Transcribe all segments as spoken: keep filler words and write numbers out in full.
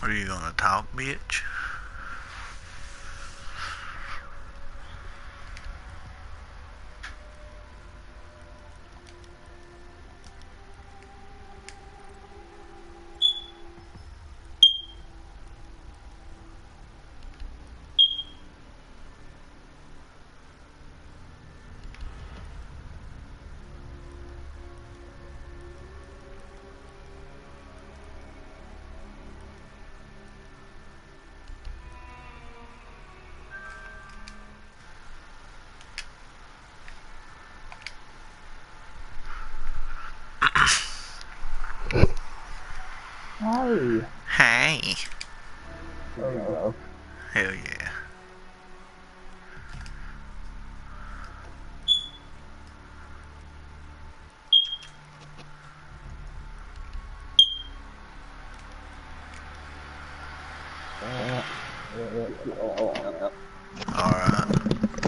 Are you gonna talk, bitch? Hey. Hey. There you go. Hell yeah. Yeah. Yeah. Oh, yeah. Alright.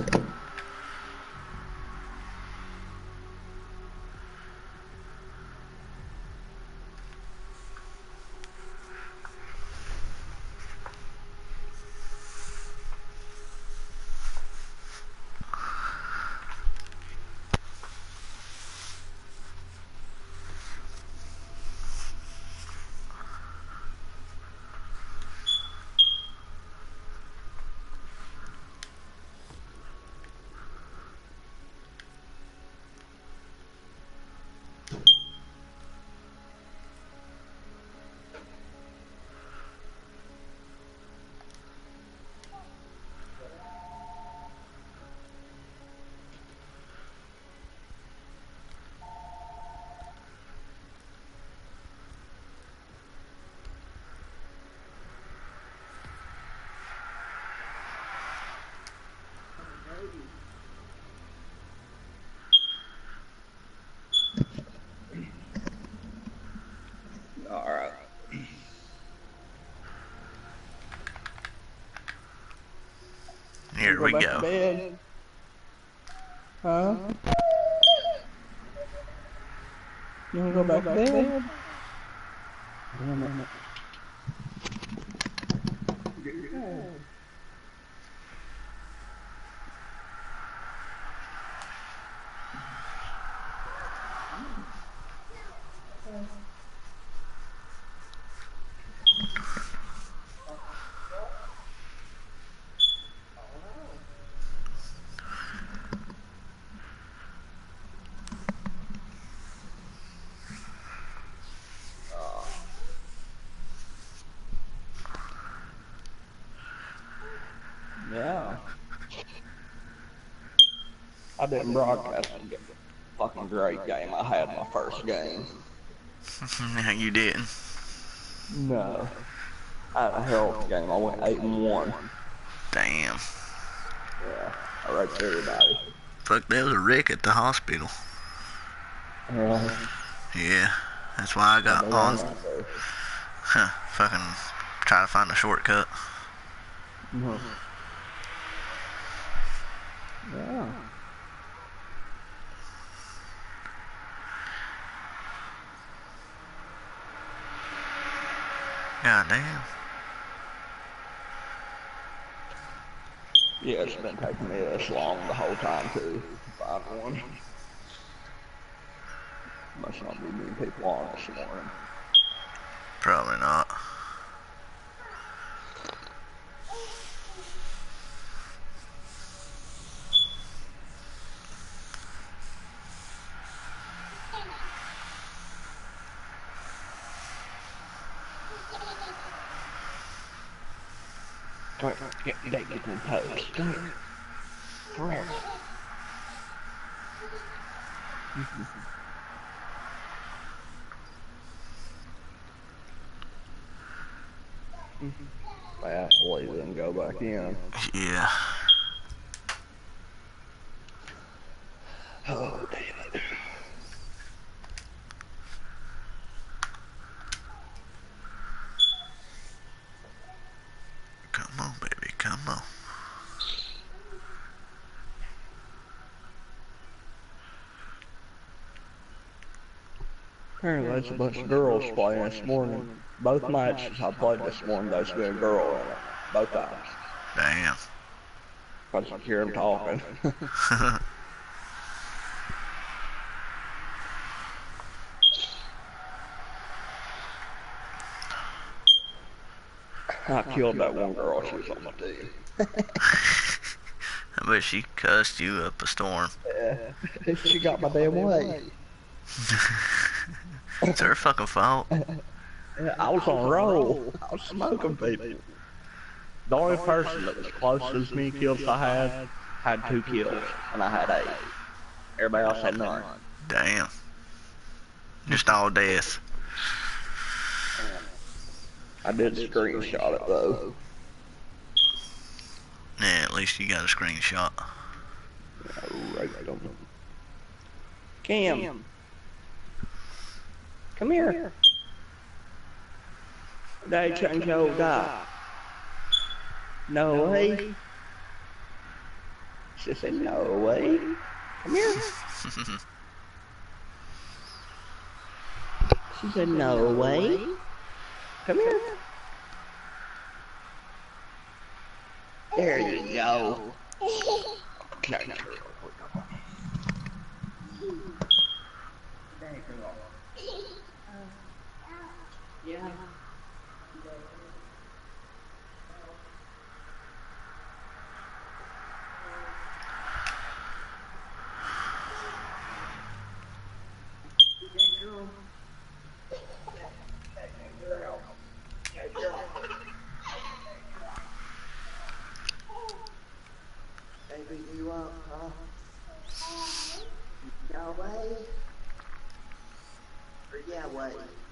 All right. Here Go we back to go. bed. Huh? You wanna go back to bed? Damn it. Yeah. I didn't broadcast a fucking great game. I had my first game. No, you didn't. No. I had a hell of a game. I went eight and one. Damn. Yeah. I raped everybody. Fuck, there was a wreck at the hospital. Really? Yeah. That's why I What got they on. want to do? Huh. Fucking try to find a shortcut. No. Yeah. God damn. Yeah, it's been taking me this long the whole time too to find one. Must not be many people on this morning. Probably not. Come here, get, get, get them toes. Come here. Fresh. Well, I'll leave it and go back in. Yeah. Oh, damn it. Come on, baby. Come on. Apparently there's a bunch of girls playing this morning. Both matches I played this morning, there's been a girl in it. Both times. Damn. Cause you hear them talking. I killed that one girl, she was on my team. I bet she cussed you up a storm. Yeah, she got my damn way. It's her fucking fault. Yeah, I was on a roll. I was smoking people. The only person that was closest to me kills I had, had two kills, and I had eight. Everybody else had none. Damn. Just all death. I did screenshot it though. Yeah, at least you got a screenshot. Yeah, right on them. Cam. Come here. They change your guy. No way. She said no way. Come here. She said no way. Come here. There you go. Okay. Yeah. Baby, you up, huh? No way. Or yeah way.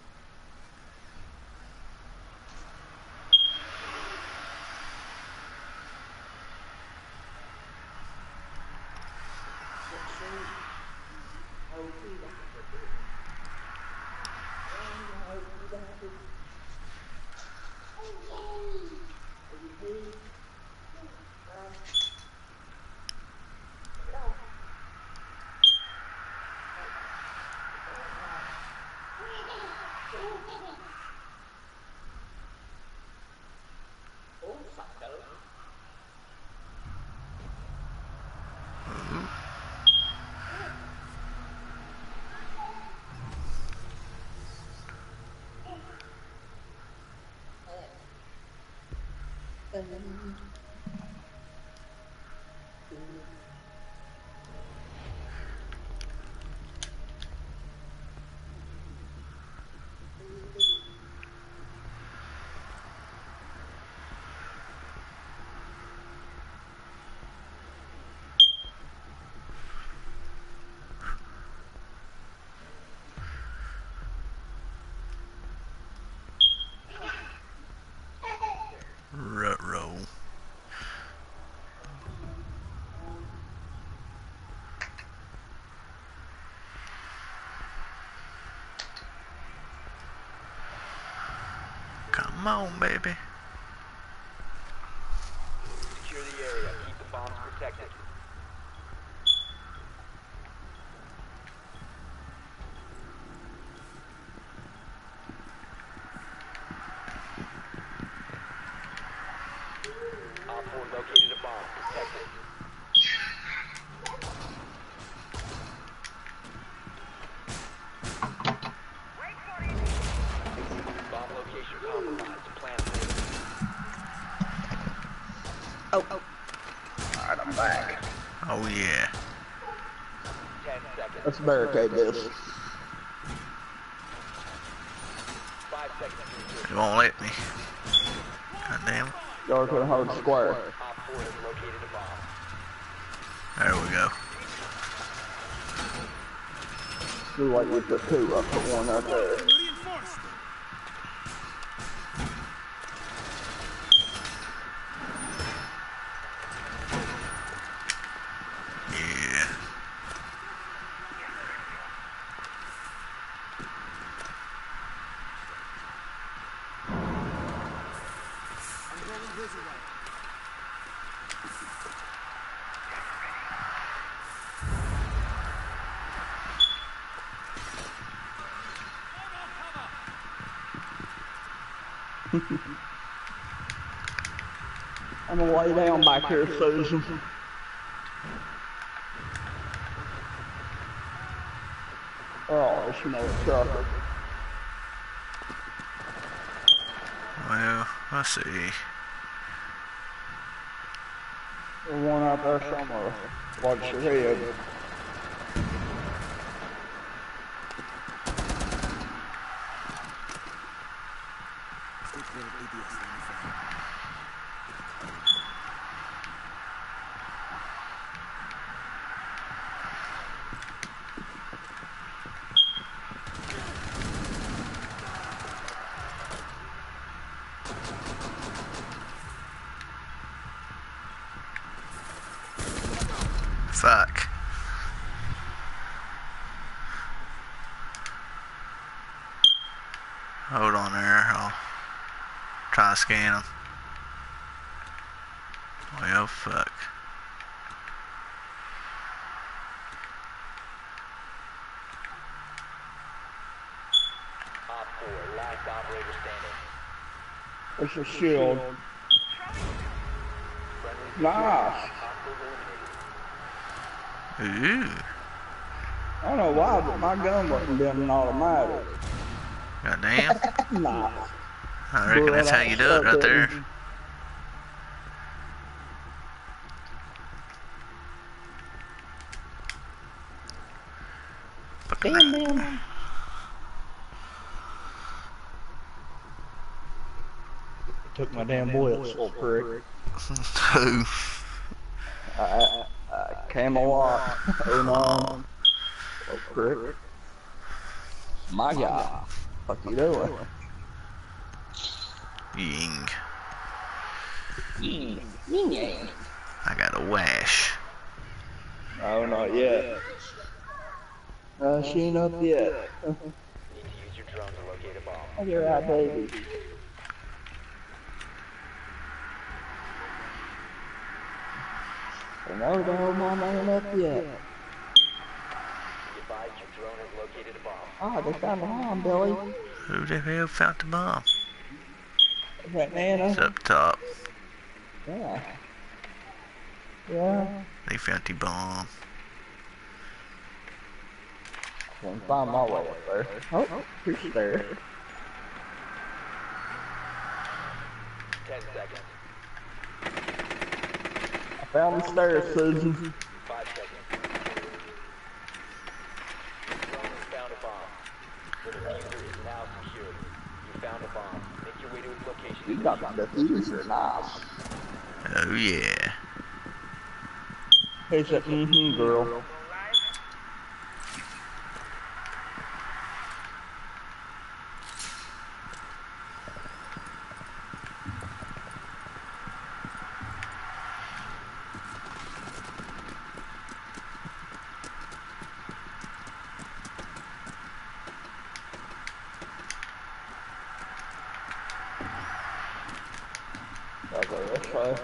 Rut-roll. Come on, baby. Secure the area. Keep the bombs protected. Op four located a bomb. Protect it. Bomb location compromised. Plan later. Oh, oh. Alright, I'm back. Oh yeah. Ten seconds. Let's barricade this. Five seconds to It secure. won't let me. God damn it. Go to the hard square. Op four has located a bomb. There we go. See like we put two up, put one up there. Yeah. I'm gonna lay down back here, Susan. Oh, this motherfucker. Well, let's see. There's one out there somewhere. Watch your head. Fuck. Hold on there. I'll try to scan them. Well, fuck. Op four, last operator standing. There's a shield. Nice. Ooh. I don't know why, but my gun wasn't being an automatic. Goddamn. Nice. I reckon that's how you do it right there. Damn, man. Took my damn bullets, little prick. Who? I, I Camelot. Oh no. Little prick. My guy. What you doing? Ying. Ying. Ying yang. I got a wash. No, not yet. Uh, she ain't up yet. Need to use your drone to locate a bomb. Oh, you're right, baby. No, no, mama ain't up yet. Be advised your drone has located a bomb. Ah, they found the bomb, Billy. Who the hell found the bomb? Is that Nana? It's up top. Yeah. Yeah. They found the bomb. I can find my way up there. Oh, she's there. Ten seconds. I found the stairs, Susan. Five seconds. Your drone has found a bomb. The diffuser is now secured. You found a bomb. Make your way to its location. You got the diffuser, nice. Oh yeah. He said, mm-hmm, girl. Okay, let's try.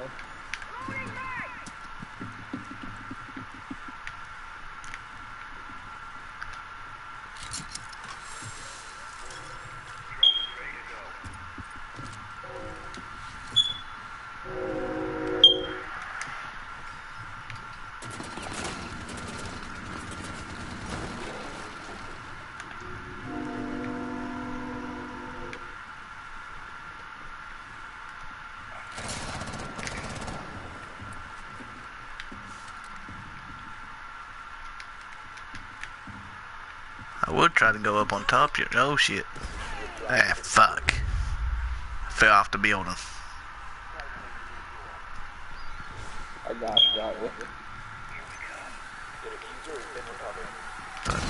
I would try to go up on top of you. Oh shit. Ah, fuck. I fell off the building. I got you, got you. The diffuser has been recovered. Fuck.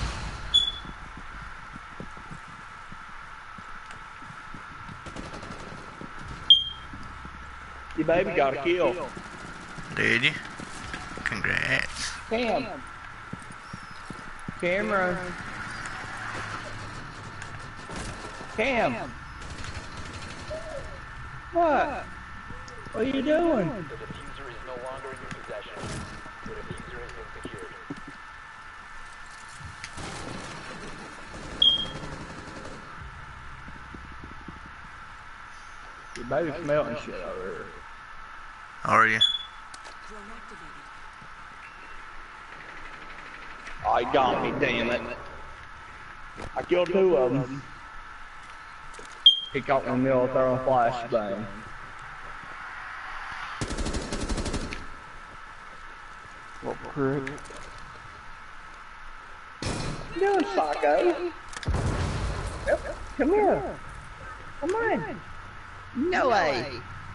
Your baby got a kill. Did you? Congrats. Cam. Cameron. Cam. What? What are you doing? The diffuser is no longer in your possession. The diffuser has been secured. Your baby's melting shit over here. Are you? Oh, he got me, damn it. I killed two of them. He caught me in the middle of throwing a flashbang. What prick? What you doing, psycho? Yep. Come here. Come on. No way.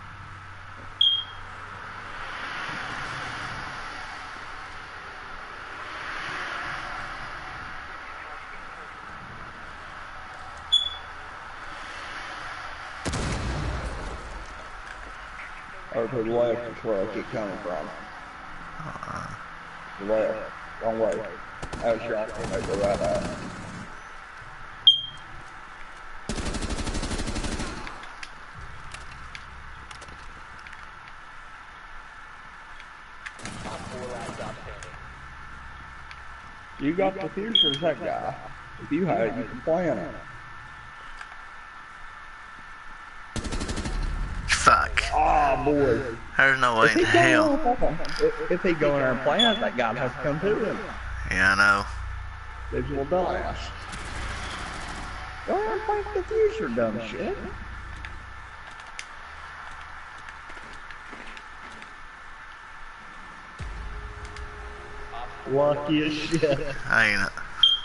Over to the left is where I keep coming from. Uh, The left. Wrong way. That was shot. I go right out. Op four last stop standing. You got the future as that guy. If you had it, you can plan it. fuck. Oh boy. There's no way If in he hell. go, if, if he go in there and plan it, that guy has to come to him. Yeah, I know. These little dumbass. Go ahead and fight the future, dumb shit. Lucky as shit. Ain't it?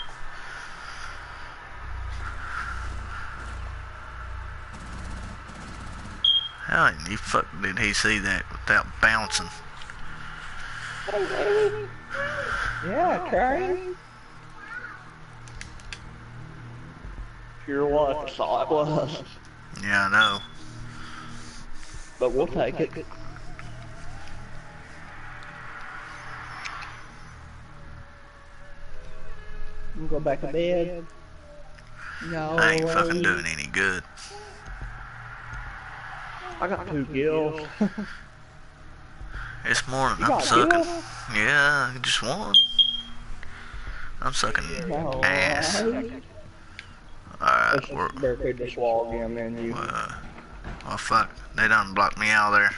How in the fuck did he see that without bouncing? Yeah, Carrie. Sure was, saw it was. Yeah, I know. But we'll take it. You go back to bed. No. I ain't fucking way. doing any good. I got two kills. This morning You I'm got sucking. kills? Yeah, just one. I'm sucking No. ass. Alright, Let's we're. just barricade this wall again, then you. Uh, oh fuck, they done blocked me out there.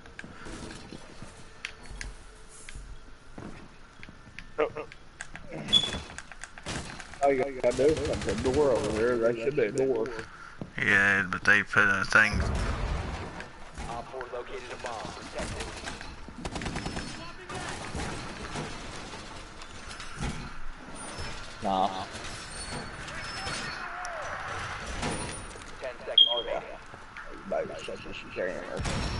All you gotta do is come to the door over there. There should be a door. Yeah, but they put a thing. Op four located a bomb. Protect it. Nah. Ten seconds remaining. Everybody's such a scammer.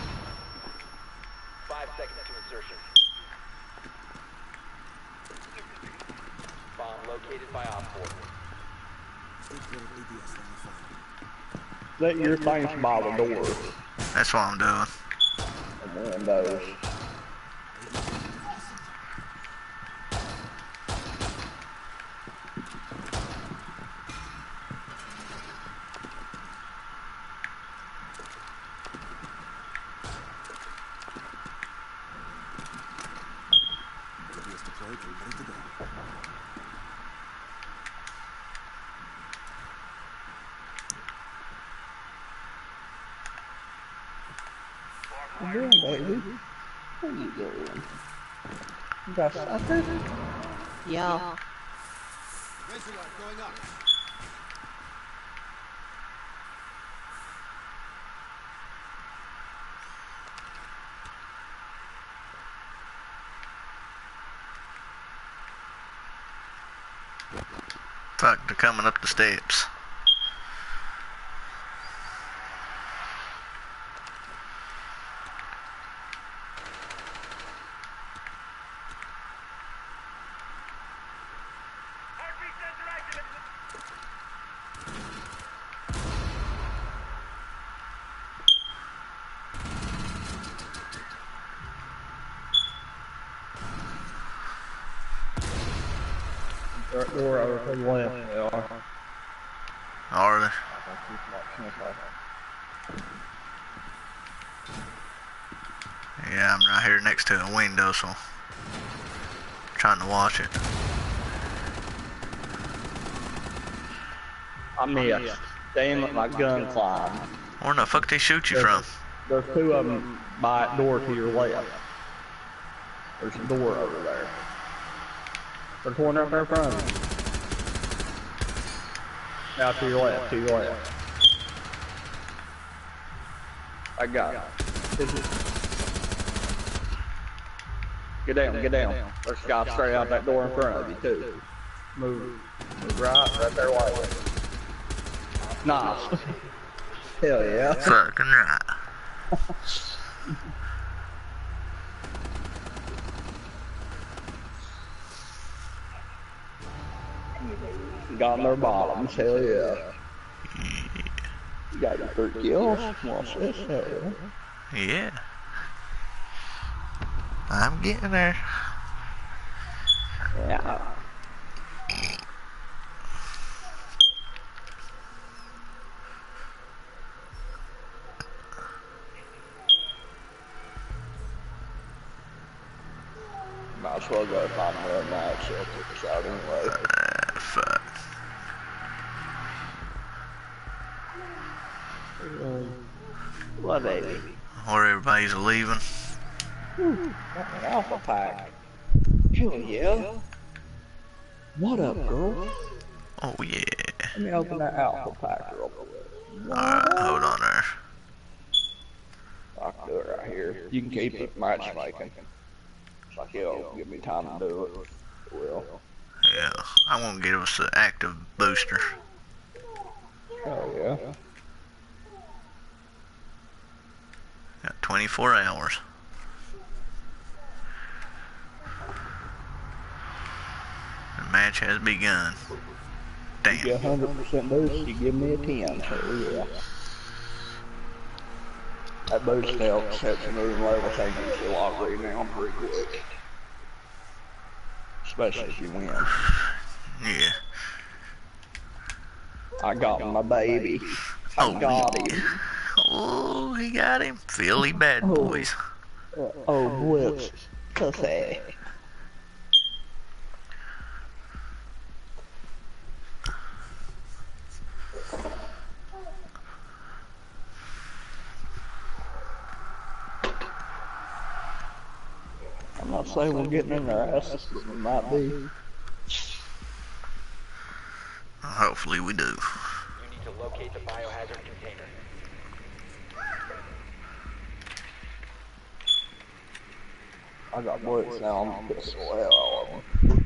Five seconds to insertion. Bomb located by Op four. Let your things by the door. That's what I'm doing. And windows. What you doing, baby? What are you doing? You got sucker? Yeah. Fuck, they're coming up the steps. Door over to the left. They are. Are they? Yeah, I'm right here next to a window, so I'm trying to watch it. I missed. Damn it, my gun climbed. Where in the fuck they shoot you from? There's two of them by a door to your left. There's a door over there. There's one right there in front of you. Now to your left, to your left. I got it. Get down, get down. There's a guy straight out that door in front of you too. Move, move right, right there while you're. Nice. Hell yeah. Fucking right. Got on their bottoms, hell yeah. You got your three kills. What's this? Hell yeah. Yeah. I'm getting there. Yeah. Might as well go find another match. I'll take us out anyway. Uh, fuck. What, baby? Where everybody's leaving. An alpha pack. Hell yeah. What up, girl? Oh yeah. Let me open that alpha pack real quick. Alright, hold on there. I can do it right here. You can keep it matchmaking. It's like, yo, give me time to do it. It will. Yeah, I want to get us an active booster. Oh yeah. Got twenty-four hours. The match has begun. You get Damn. one hundred percent boost, you give me a ten. Oh yeah. That boost helps, helps you move level, so you can get your log read down pretty quick. Especially if you win. Yeah. I got my baby. I Oh, got him. Oh, he got him. Philly bad boys. Oh, Blitz. Pussy. I'm not saying we're getting in their asses, but we might be. Hopefully we do. You need to locate the biohazard container. I got Blitz now, I'm gonna piss the hell out of them.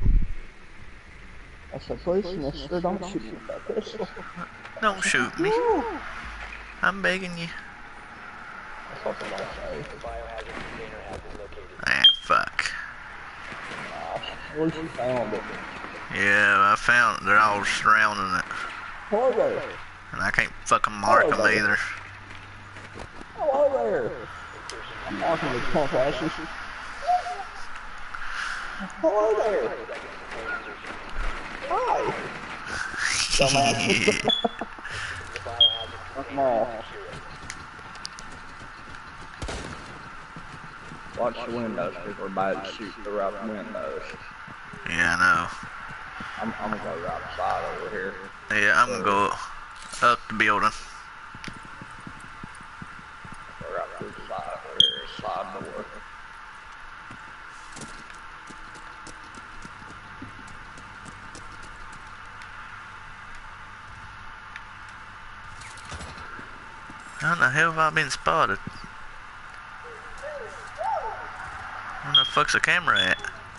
I said, please, mister, don't shoot me with that pistol. Don't shoot me. I'm begging you. That's what I say. The biohazard container has been located. Ah, fuck. At least you found it. Yeah, I found they're all surrounding it. Hello there. And I can't fucking mark them either. Hello there. I'm marking the punk asses. Hello there. Hi. Dumbasses. Come on. Watch the windows, people are about to shoot the right windows. Yeah, I know. I'm, I'm gonna go right side over here. Yeah, I'm gonna go up the building. Go right through the side over here, side door. How the hell have I been spotted? Where the fuck's the camera at?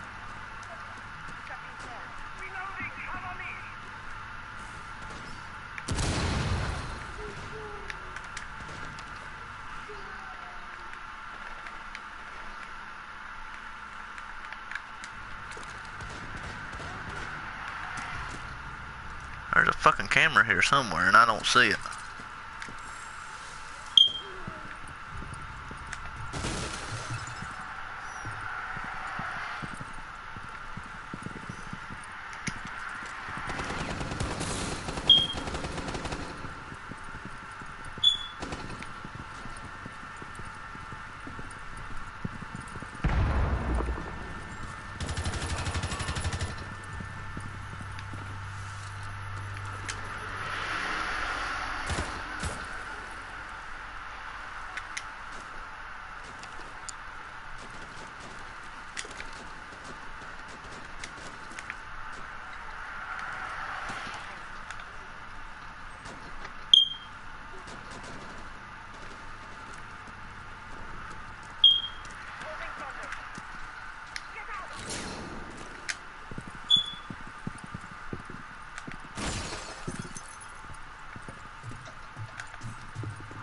There's a fucking camera here somewhere and I don't see it.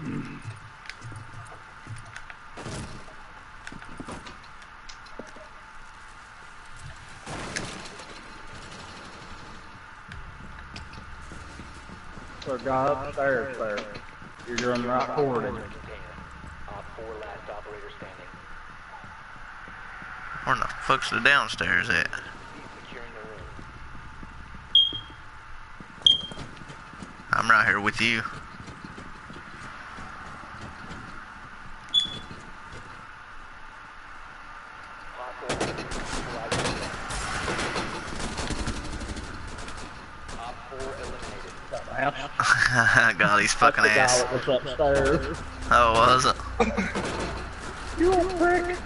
There's a guy upstairs there. You're running right forward him. Op four last operator standing. Where the fuck's the downstairs at? Cease securing the room. I'm right here with you. Hostile Op four eliminated. Dumbass. God, he's fucking That's the ass. guy that was upstairs. Oh, was it? You a prick.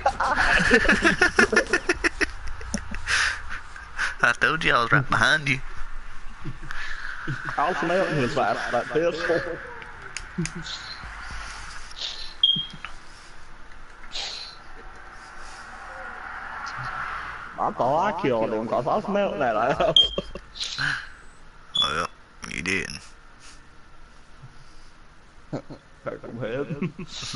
I told you I was right behind you. I was melting his ass with that pistol. I thought I killed him because I was melting that ass. Well, you didn't. Purple head.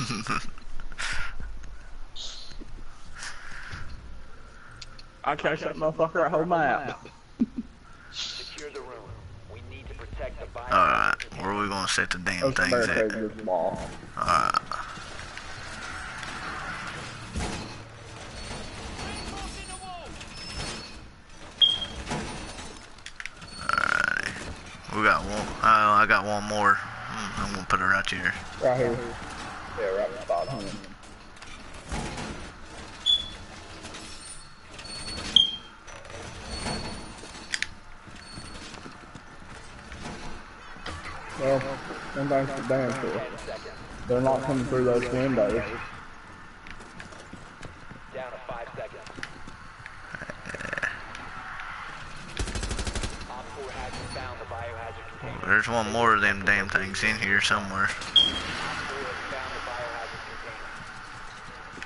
I chased that motherfucker a whole map. Secure the room. We need to protect the bio. Alright, where are we gonna set the damn Those things at? barricades this wall. Alright. Alright. We got one. Oh, I got one more. Hmm, I'm gonna put it right here. Right here. Yeah, right at the bottom. Well, one thing's for damn sure. They're not coming through those windows. Down to five seconds. Op four hasn't found the biohazard container. There's one more of them damn things in here somewhere. Op four has found the biohazard container.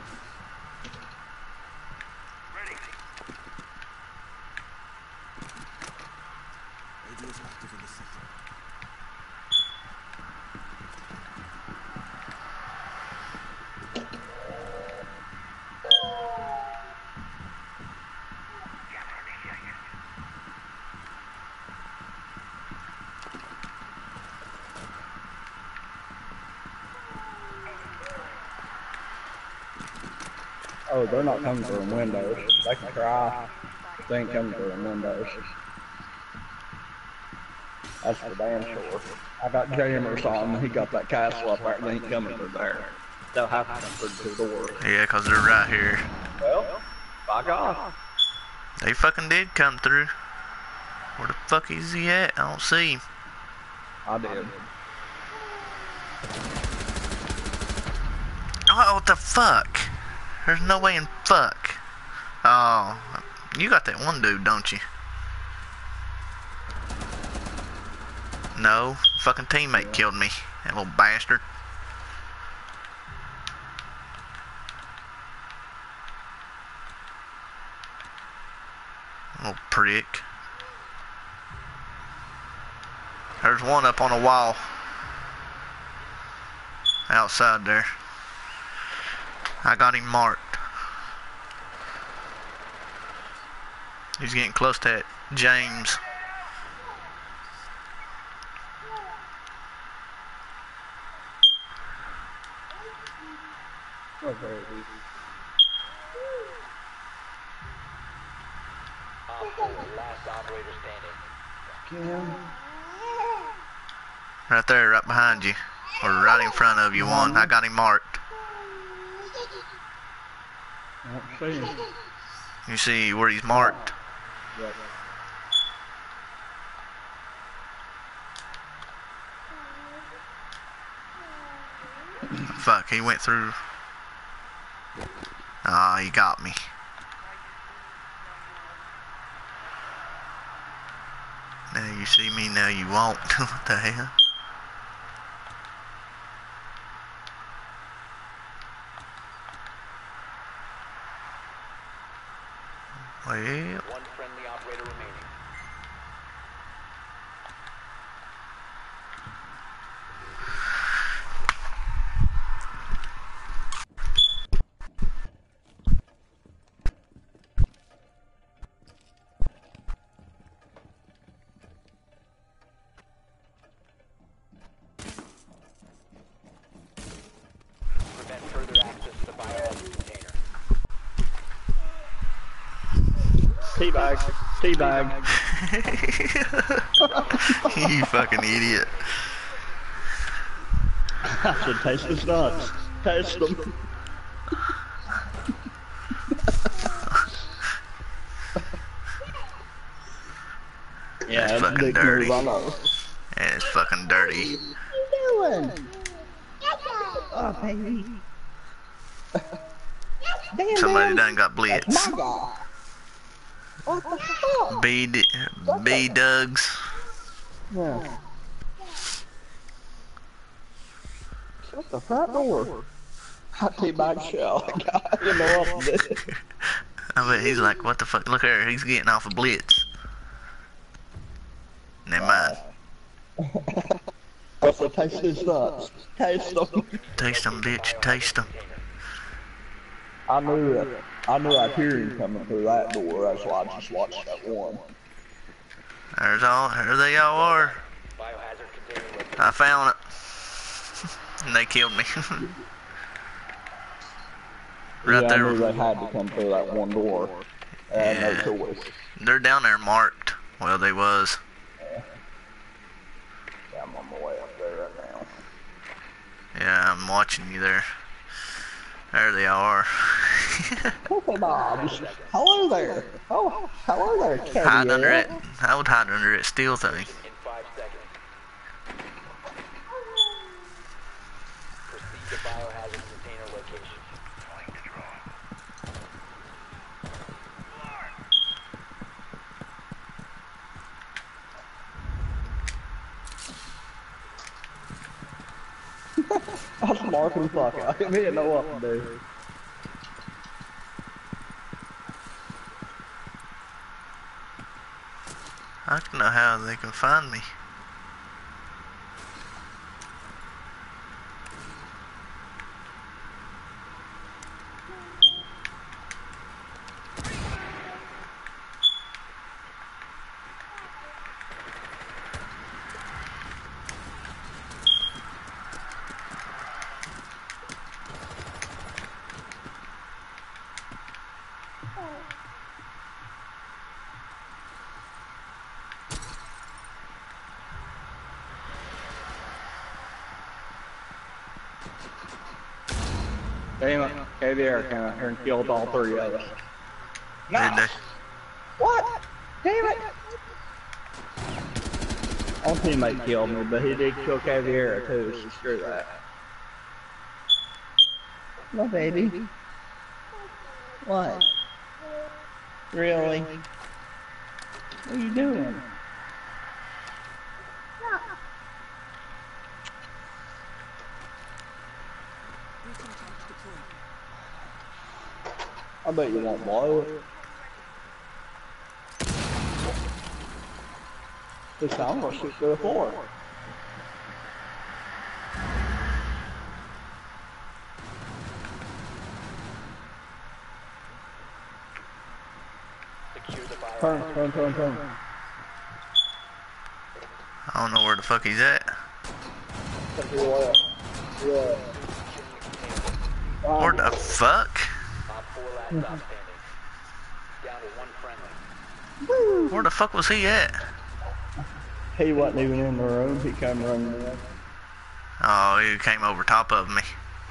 Oh, they're not coming through the windows. They can try. They ain't coming through the windows. That's for damn sure. I got jammers on. He got that castle up there. They ain't coming through there. They'll have to come through the door. Yeah, 'cause they're right here. Well, by God. They fucking did come through. Where the fuck is he at? I don't see him. I did. Oh, what the fuck? There's no way in fuck. Oh, you got that one dude, don't you? No, fucking teammate killed me. That little bastard. Little prick. There's one up on a wall. Outside there. I got him marked. He's getting close to that James. Okay. Op four, last operator standing. Right there, right behind you. Or right in front of you, one. I got him marked. I don't see him. You see where he's marked? Yep. Fuck, he went through. Ah, he got me. Now you see me, now you won't. What the hell? Well, One friendly operator remaining. teabag. Teabag. You fucking idiot. I said taste his nuts. Taste them. Yeah, That's that's a fucking big dirty. move, I know. And it's fucking dirty. What are you doing? Oh, baby. Damn, Somebody man. done got blitz. That's my guy. What the fuck? B, D, B Dugs. Yeah. Shut the front door. I teabag shell. You know what to do. I bet he's like, what the fuck? Look here, he's getting off a blitz. Never mind. Also, taste his nuts. Taste them. Taste them, bitch. Taste them. I knew it. I knew I'd hear him coming through that door. That's why I just watched that one. There's all. There they all are. Biohazard container located. I found it. And they killed me. Right yeah, there. I knew they had to come through that one door. They had Yeah. no choice. They're down there marked. Well, they was. Yeah, I'm on my way up there right now. Yeah, I'm watching you there. There they are. Cocoa Bobs. Hello there. Oh, hello there, Caviar. Hide under it. I would hide under it. Steal thing. In five seconds. Proceed to biohazard container location. That's marking fuck. I didn't know what to do. I don't know how they can find me. Damn it. Caviar came out here and killed all three of us. Did they? What? Damn it! Our teammate killed me, but he did kill Caviar too, so screw that. No, baby. What? Really? What are you doing? I bet you won't blow it. This time I'm gonna shoot through the floor. Secure the biohazard. Turn, turn, turn, turn. I don't know where the fuck he's at. Turn to the left. Yeah. Where the fuck? Op four last stop standing. Down to one friendly. Where the fuck was he at? He wasn't even in the room, he came running in. Oh, he came over top of me.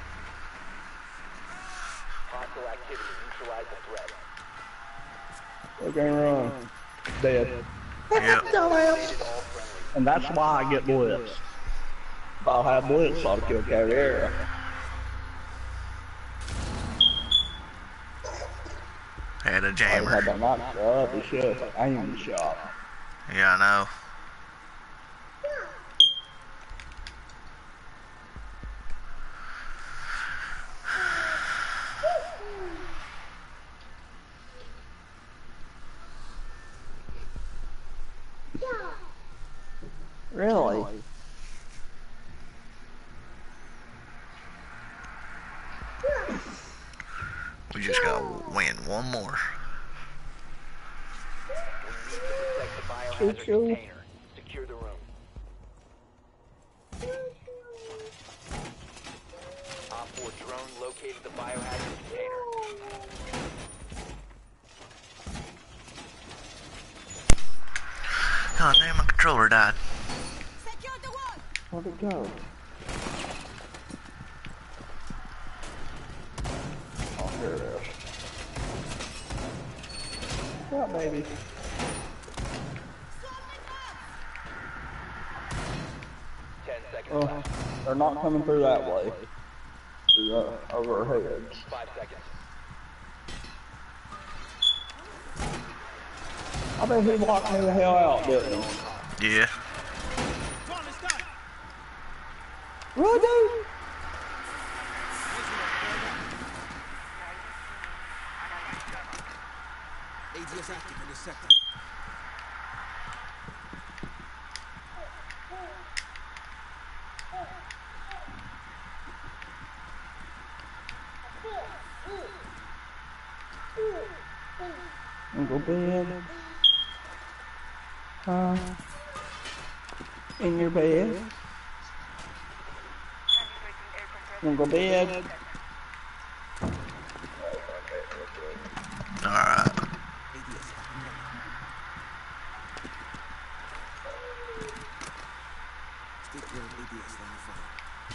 Hostile activity. Neutralize the threat. Look and run. Dead. Yep. All friendly. And that's why I get blitz. If I'll have blitz, I'll kill Caviar. Had a I had jammer. that knock shot, he should have aimed the shot. Yeah, I know. Really? We just gotta win one more. We need to protect the biohazard container. Secure the room. Op four drone located the biohazard container. God damn, my controller died. Where'd it go? Oh, here it is. Yeah, baby. Ten seconds Oh, left. they're not coming through that way. Through, uh, over our heads. Five seconds. I bet he locked me the hell out, didn't he? Yeah. Really, dude? A D S active in this sector. Go bed. Uh, in your bed. Wanna go bed? Alright. Stick with A D S on the phone.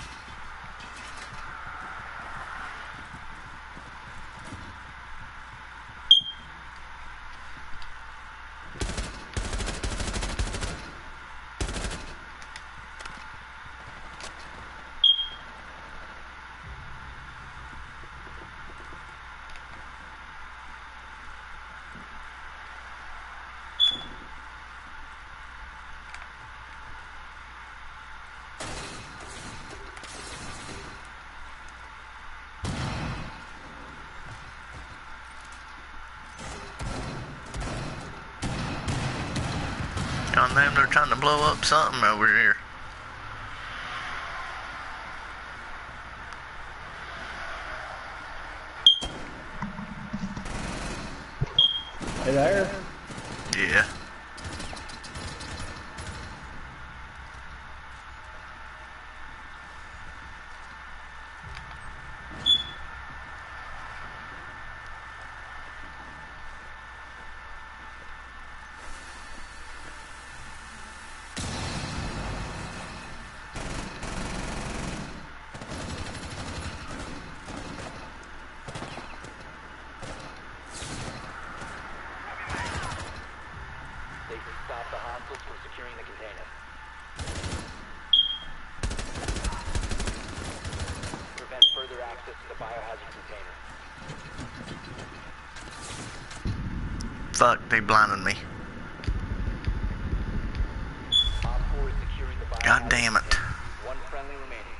God damn, they're trying to blow up something over here. Hey there. Yeah. They can stop the hostiles from securing the container. Prevent further access to the biohazard container. Fuck, they blinded me. Op four is securing the biohazard God damn it. container. One friendly remaining.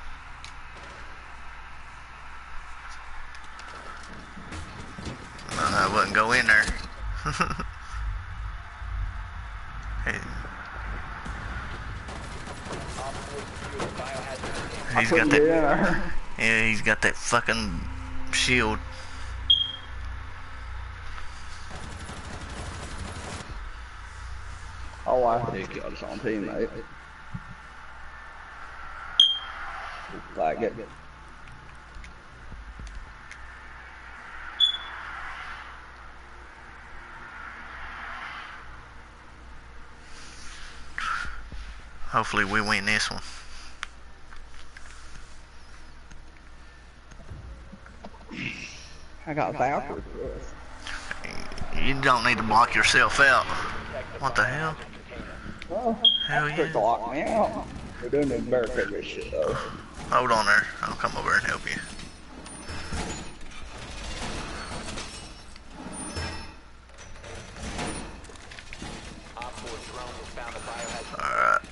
I wouldn't go in there. Hey, Op four secured the biohazard container. he's Couldn't got get that. in there. Yeah, he's got that fucking shield. Oh, I think you was on teammate. Like it. Hopefully we win this one. I got vouchers for this. You don't need to block yourself out. What the hell? Well, Hell that's quick to yeah. lock me out. We do need to barricade this shit though. Hold on there. I'll come over and help you. Op four drone has found a biohazard. Alright.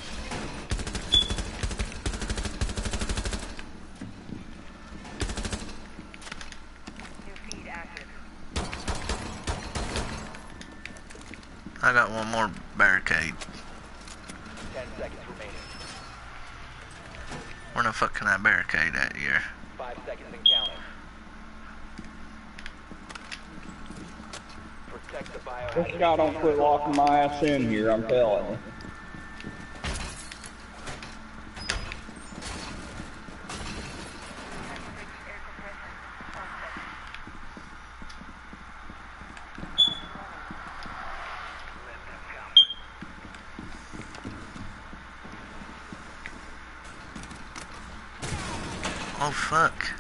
I got one more barricade. Ten seconds remaining. Where the fuck can I barricade at here? Five seconds and counting. Protect the biohazard. This guy don't quit locking my ass in here, I'm telling you. Oh fuck.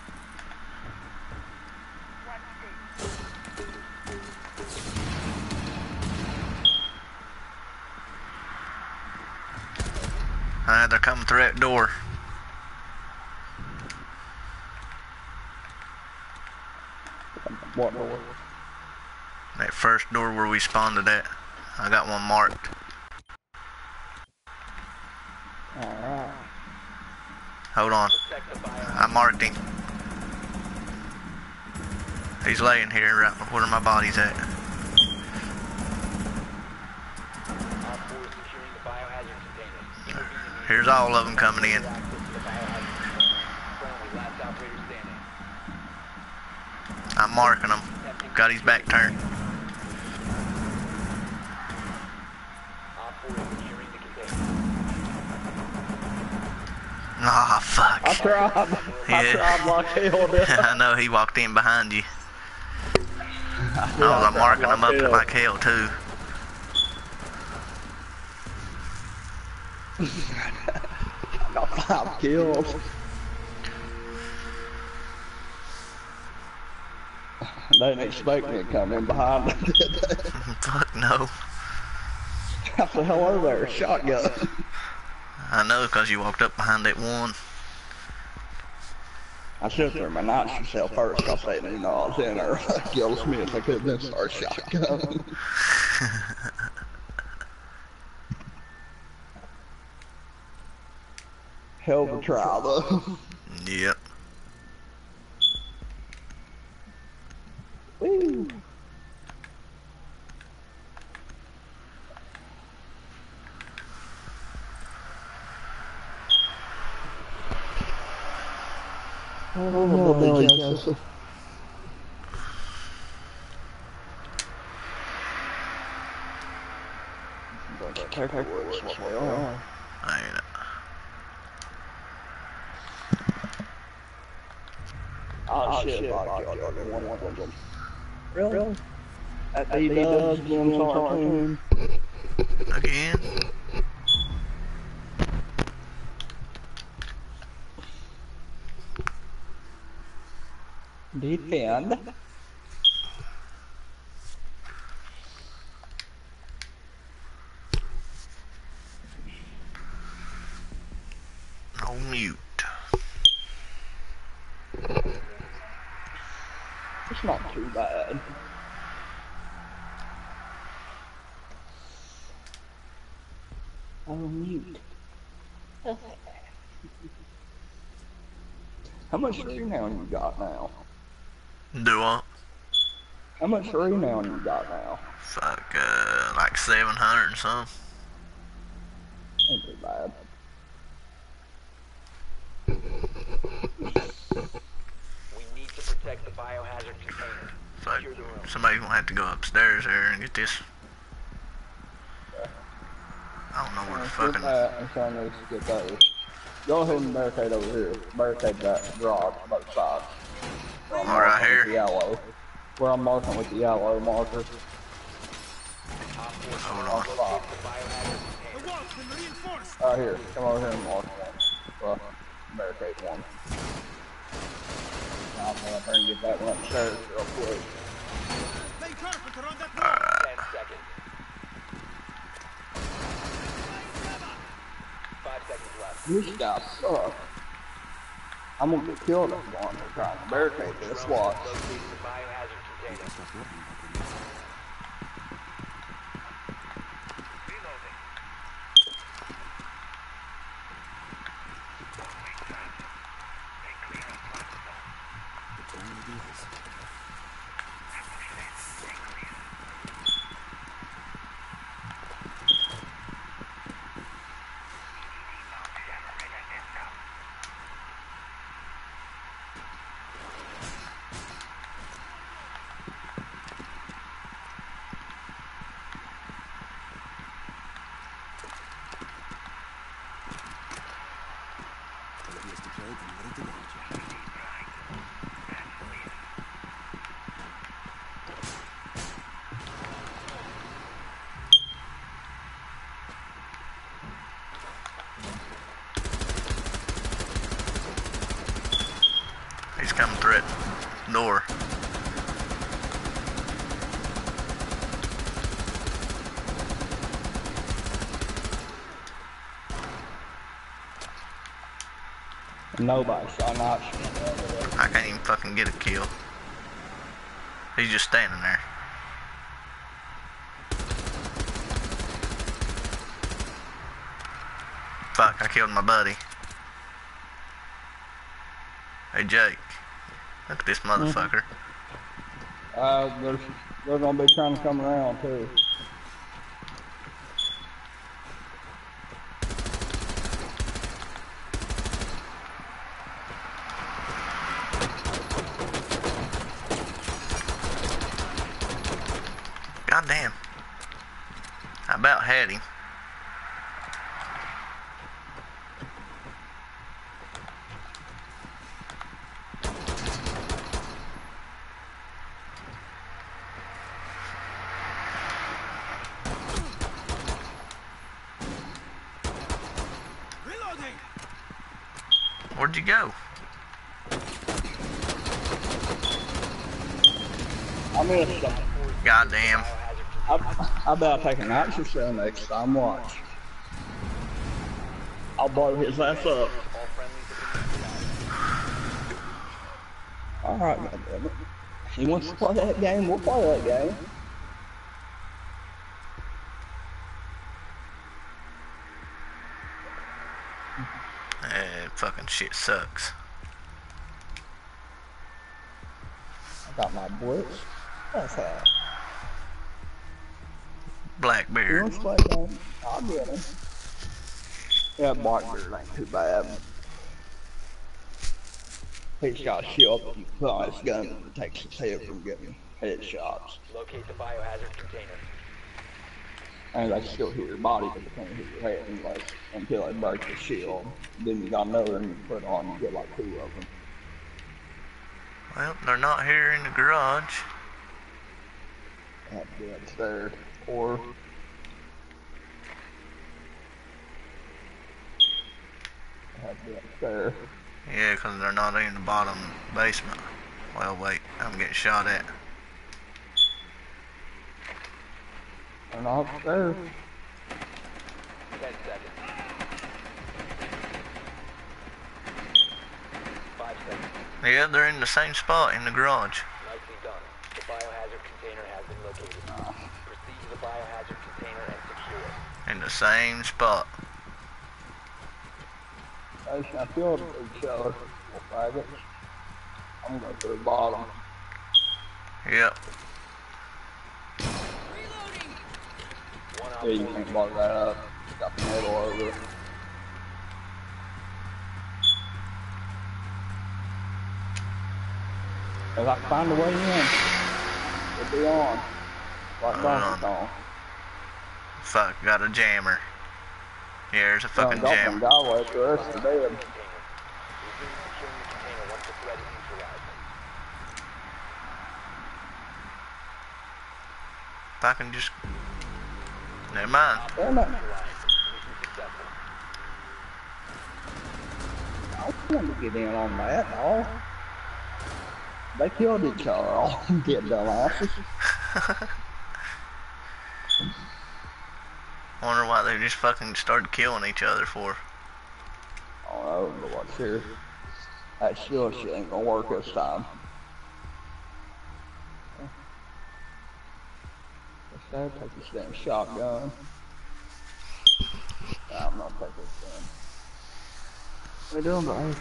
Alright, they're coming through that door. What door? That first door where we spawned it at. I got one marked. Alright. Hold on. Protect the bio. I marked him. He's laying here right where my body's at. Op four is securing the biohazard container. Intervening Here's all of them coming in. access to the biohazard container. Friendly, last operator standing. I'm marking him. Got his back turned. Op four is securing the container. Ah, fuck. I tried. I Yeah. tried like hell. didn't I? I know he walked in behind you. I Yeah, was I uh, tried marking him up hell. like hell too. I got five kills. They didn't expect me to come in behind them, did they? Fuck no. I said, hello there, shotgun. I know because you walked up behind that one. I should have threw my knife myself first because they didn't know I was in there. Gil Smith, I could have been start shotgun. Hell of a try, though. Yep. Woo. Oh, no, Billy Joseph. Paperwork's what they are. I ain't it. Oh, shit, body killed every one of them. Really? At B-Dubs, Jim's cartoon. Again? Defend. No mute. It's not too bad. Oh, mute. How much renown you got now? Do what? How much renown you got now? Fuck, uh, like seven hundred and some. Ain't too bad. We need to protect the biohazard container. Fuck, Secure the room. somebody's gonna have to go upstairs there and get this. I don't know where the Get fucking. that and try to get those. Go ahead and barricade over here. Barricade that garage, both sides. Where I'm Oh, right marking here? with the yellow. Where I'm marking with the yellow marker. Hold On on. spot. The biohazard container. The walls can reinforce. Right here. Come over here and mark one. Well, barricade one. Now I'm gonna turn and get that one upstairs real quick. Play carpenter on that wall. Ten seconds. Five seconds left. This guy sucks. I'm gonna get killed if I'm going to trying to barricade this watch. Locate the biohazard container. He's coming through it. Door. Nobody shot not. I can't even fucking get a kill. He's just standing there. Fuck, I killed my buddy. Hey Jake, look at this motherfucker. Uh, they're, they're gonna be trying to come around too. God damn. I about had him. Reloading. Where'd you go? I missed them. God damn. I, I about to take an action cell next time. Watch. I'll blow his ass up. Alright, goddammit. He wants to play that game, we'll play that game. Eh, fucking shit sucks. I got my blitz. That's that. He Blackbeard. wants to play that game. I'll get him. Yeah, Blackbeard ain't too bad. He's got a shield that you put on his gun and it takes his head from getting headshots. Locate the biohazard container. And they still hit your body, but they can't hit your head unless, until they break the shield. Then you got another and you put on, you get like two of them. Well, they're not here in the garage. Have to be upstairs. Or have to be upstairs. Yeah, because they're not in the bottom basement. Well, wait, I'm getting shot at. They're not upstairs. Ten seconds. Five seconds. Yeah, they're in the same spot in the garage. Nicely done. The biohazard container has been located. Proceed to the biohazard container and secure it. In the same spot. They should killed each other. Faggots. I'm gonna go to the bottom. Yep. One Yeah, you op can't block that up. Got the metal over it. If I can find a way in, it'll be on. Like Donkey Kong. Fuck, got a jammer. Yeah, there's a fucking Got jammer. one guy away for the rest of the bed. container. Resume securing the container once the threat is neutralized. If I can just... Never mind. Damn it. Neutralized. Mission successful. I want to get in on that, dog. They killed each other, all get dumbasses. Wonder why they just fucking started killing each other for. I don't know, but what's here? That shield shit ain't gonna work this time. What's that? Take this damn shotgun. Nah, I'm not taking this gun. What are you doing, buddy?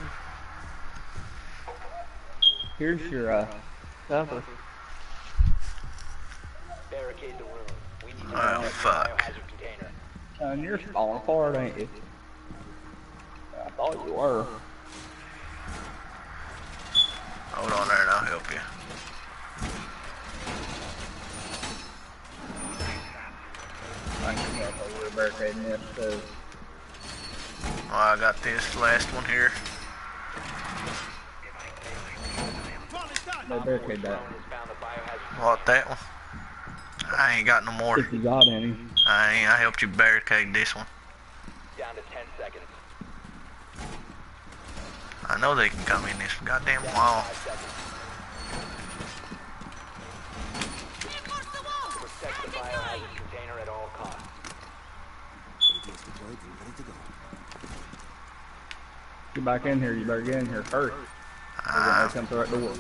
Here's your, uh, cover. Barricade the room. We need to Oh, protect the fuck. biohazard container. And you're falling apart, ain't you? I thought you were. Hold on there and I'll help you. I can help over the barricade in this too. Well, I got this last one here. Ball is done. They barricade that. Has found the biohazard. What, that one? I ain't got no more. If you got any. I ain't. I helped you barricade this one. Down to ten seconds. I know they can come in this goddamn wall. Protect the biohazard container at all costs. Get back in here. You better get in here first. They're gonna Uh, come through that door.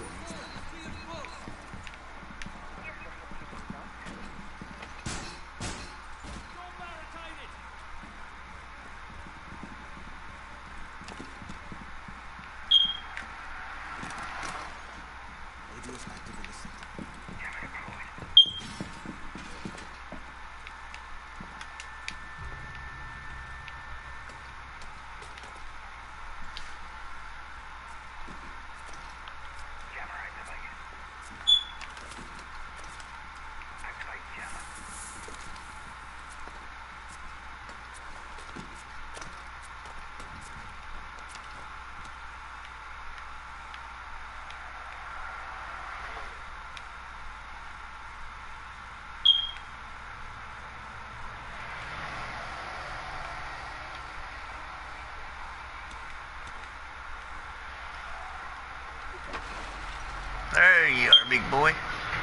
there you are, big boy.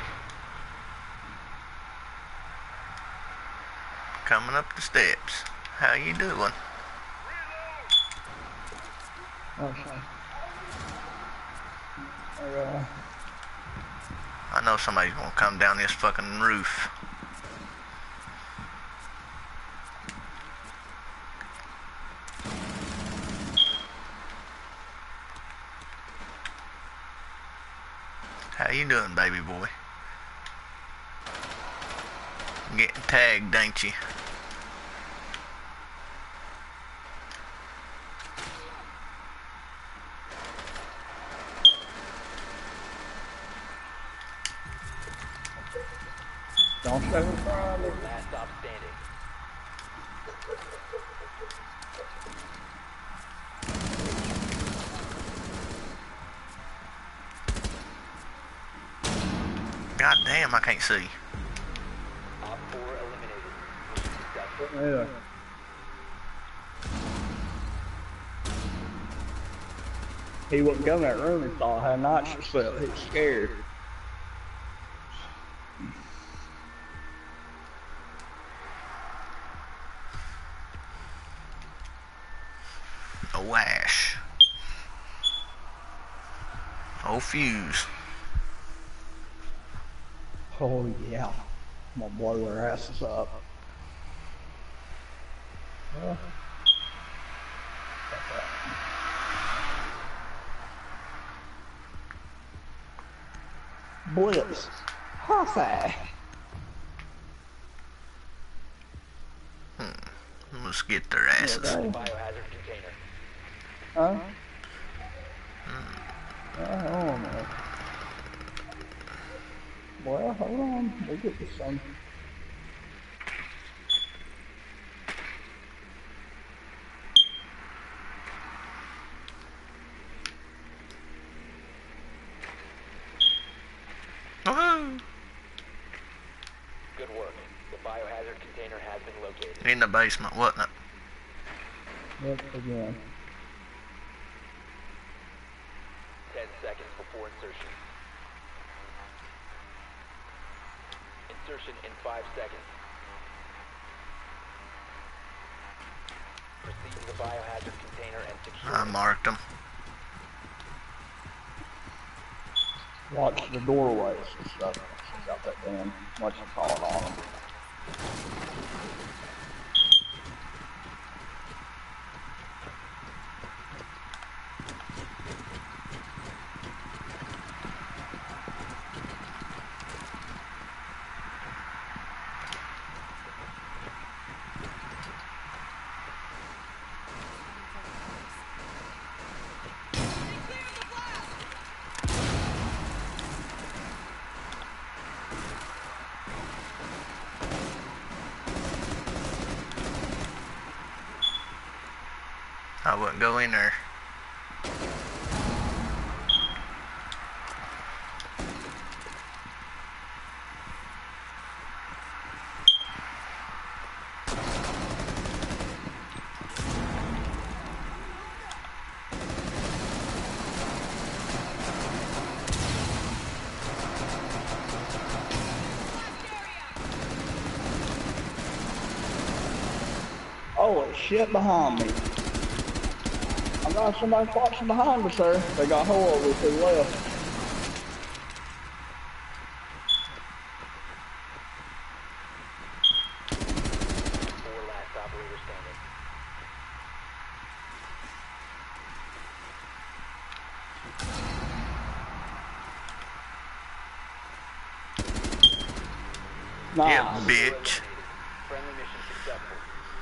Coming up the steps. How you doing? Okay. Uh, I know somebody's gonna come down this fucking roof. How you doing, baby boy? Getting tagged, ain't you? don't step in front of me. Last stop standing. God damn, I can't see. Op four eliminated. Mission successful. Yeah. He wouldn't go in that room and saw how night she slept. He was scared. Oh, Ash. Oh, Fuse. Oh yeah. I'm gonna blow their asses up. Well, Blitz. Perfect. Let's get their asses. Okay. Biohazard container. Huh? I don't know. Well, hold on. We'll get this some. Woohoo! Good work. The biohazard container has been located. In the basement, wasn't it? Yep, again. Ten seconds before insertion. Insertion in five seconds. Proceed to the biohazard container and secure I it. marked them. Watch the doorways and stuff. Got that damn. Watch it falling on them. I wouldn't go in there. Holy shit behind me. I got somebody watching behind us there. They got hole over to the left. Four last operator standing. Nice. Yeah, bitch. Friendly mission successful.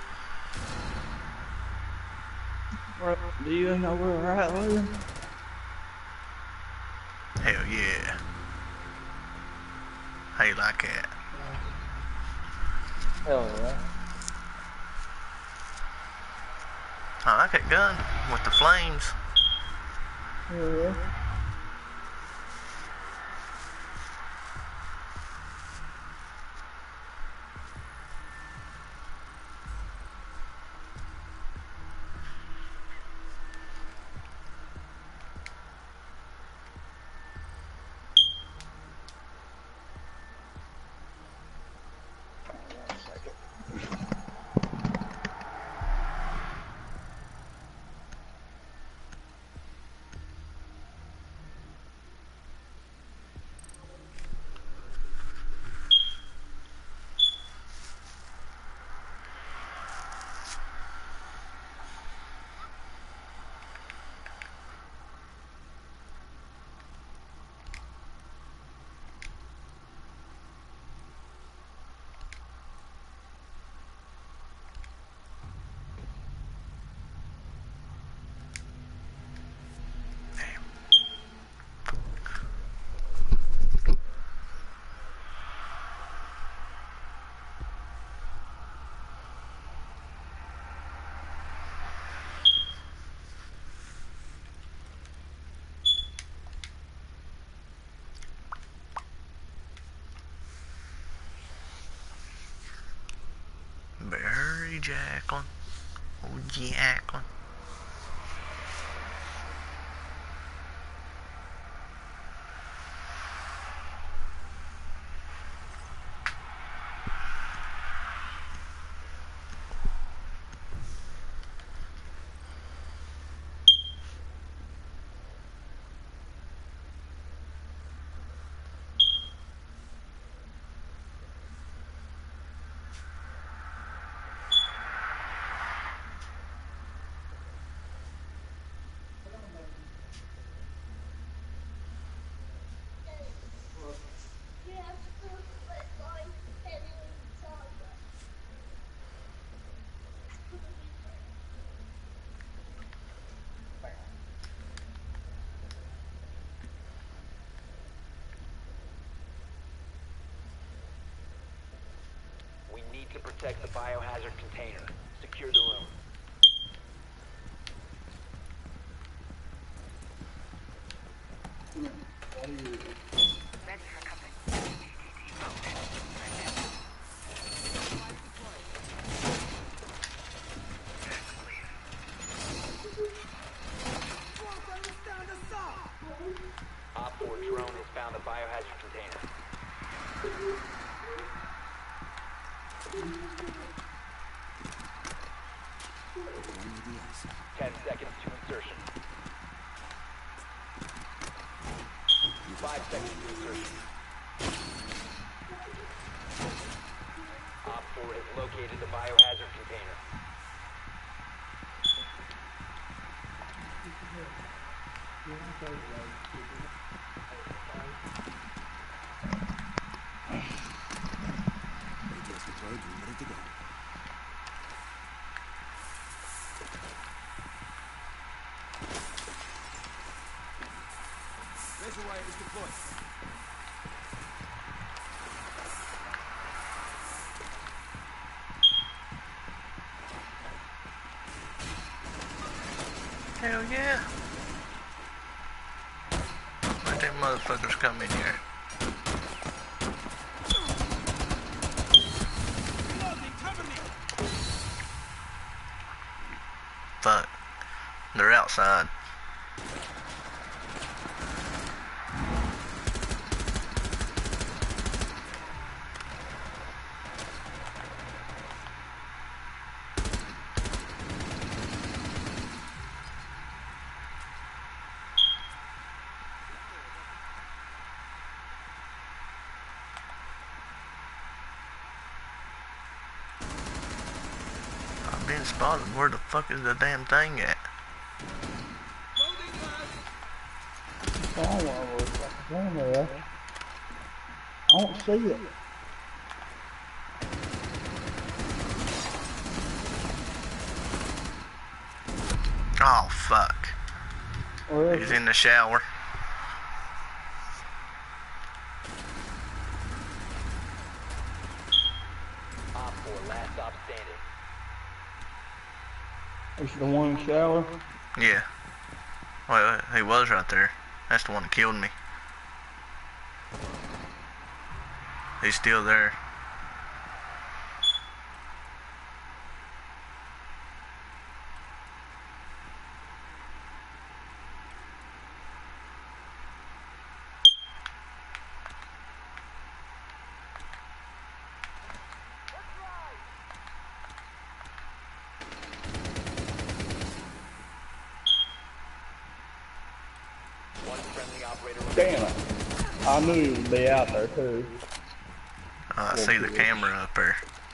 Where- Do you know where we're at, Logan? Hell yeah. How you like that? Hell yeah. I like that gun with the flames. Hell yeah. Better hurry, Jacqueline. Oh, Jacqueline. We need to protect the biohazard container. Secure the room. Op four drone has found the biohazard container. Ten seconds to insertion. Five seconds to insertion. Op four has located the biohazard container. Razor wire is deployed. Hell yeah. Let them motherfuckers come in here. Reloading, cover me. Fuck. They're outside. ain't spotted. Where the fuck is the damn thing at? I don't know where the fuck it's on there. I don't see it. Oh fuck. Where is He's it? in the shower. Op four, last stop standing. Is it the one in the shower? Yeah. Well, he was right there. That's the one that killed me. He's still there. One friendly operator Damn it. I knew he would be out there too. Uh, I see the camera up there.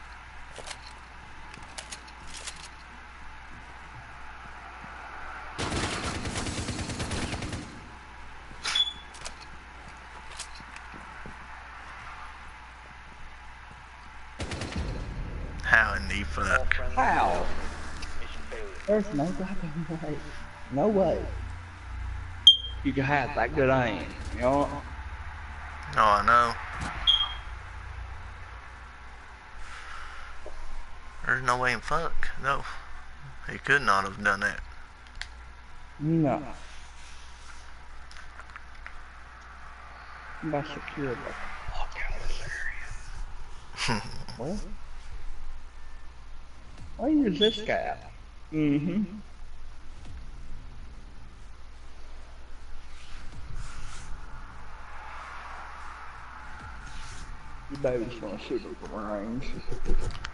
How in the fuck? How? mission failure. There's no goddamn way. No way. You can have that good aim, you know? Oh, I know. There's no way in fuck. No. He could not have done that. No. I'm about to secure the fuck out of this area. What? Why use this guy? Mm-hmm. You baby's gonna shoot me from range.